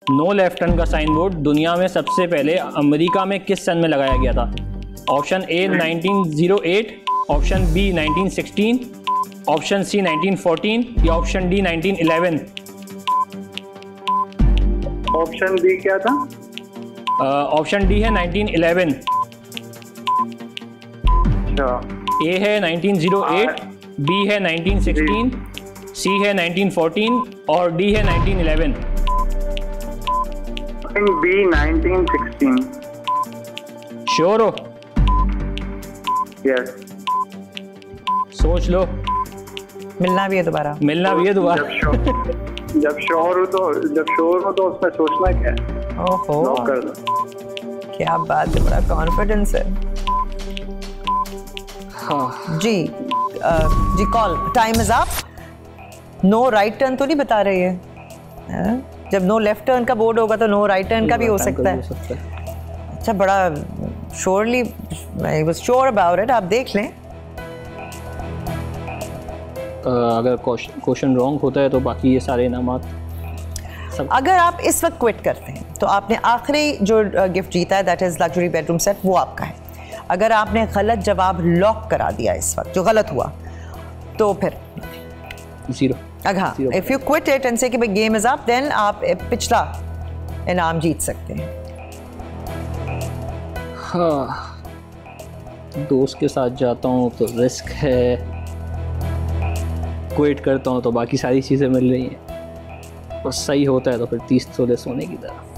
No left turn का sign board दुनिया में सबसे पहले अमेरिका में किस सन में लगाया गया था? Option A 1908, option B 1916, option C 1914 या ऑप्शन डी 1911? ऑप्शन बी क्या था? ऑप्शन डी है 1911। अच्छा। ए है 1908, बी है 1916, सी है 1914 और डी है 1911। बी 1916। श्योर हो? यस। सोच लो। मिलना भी है दोबारा। मिलना भी है दोबारा। जब श्योर हो तो उसमें सोचना क्या है? ओहो, लॉक कर दो। क्या बात है, बड़ा कॉन्फिडेंस है। हाँ जी जी, call time is up. No right turn तो नहीं बता रही है? जब नो लेफ्ट टर्न का बोर्ड होगा तो नो राइट टर्न का भी हो सकता है। अच्छा, बड़ा surely, I was sure about it. आप देख लें। अगर क्वेश्चन रॉन्ग होता है तो बाकी ये सारे इनामात सब। अगर आप इस वक्त क्विट करते हैं तो आपने आखिरी जो गिफ्ट जीता है, that is luxury bedroom set, वो आपका है। अगर आपने गलत जवाब लॉक करा दिया इस वक्त, जो गलत हुआ, तो फिर जीरो। हाँ, if you quit it and say कि गेम इज अप, देन आप पिछला इनाम जीत सकते हैं। हाँ, दोस्त के साथ जाता हूँ तो रिस्क है, क्विट करता हूँ तो बाकी सारी चीज़ें मिल रही हैं, और सही होता है तो फिर 30 तोले सोने की तरह।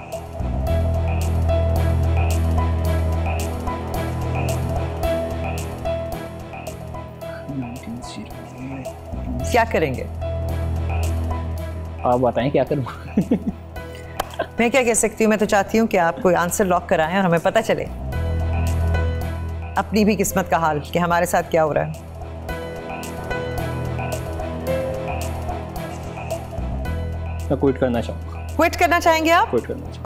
क्या करेंगे? आप बताएं क्या करूँ? मैं क्या कह सकती हूँ? मैं तो चाहती हूँ कि आप कोई आंसर लॉक कराएं और हमें पता चले अपनी भी किस्मत का हाल कि हमारे साथ क्या हो रहा है। मैं क्विट करना चाहूँगा। क्विट करना चाहेंगे आप? क्विट करना चाहूँगा।